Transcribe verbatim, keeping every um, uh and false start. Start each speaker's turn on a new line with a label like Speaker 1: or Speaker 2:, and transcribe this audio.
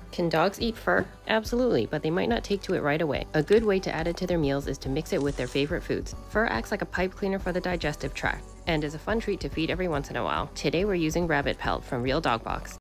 Speaker 1: Can dogs eat fur? Absolutely, but they might not take to it right away. A good way to add it to their meals is to mix it with their favorite foods. Fur acts like a pipe cleaner for the digestive tract and is a fun treat to feed every once in a while. Today we're using rabbit pelt from Real Dog Box.